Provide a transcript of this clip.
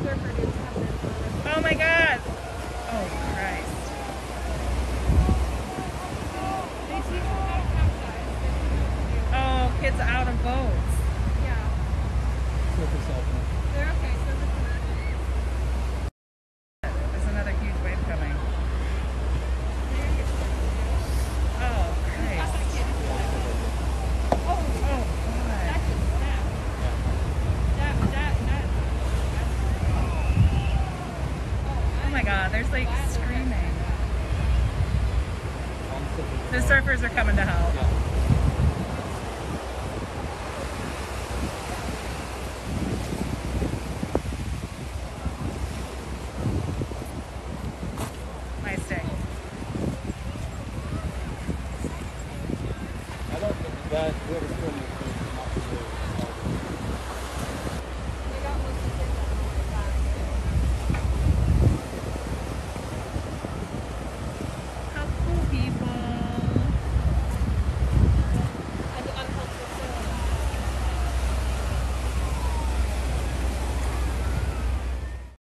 Oh my God! Oh Christ! They teach them how to capsize. Oh, kids out of boats. Yeah. They're okay. There's another huge wave coming. Oh Christ! Oh God! Oh my God! There's like screaming. The surfers are coming to help. Nice day. I don't think that whoever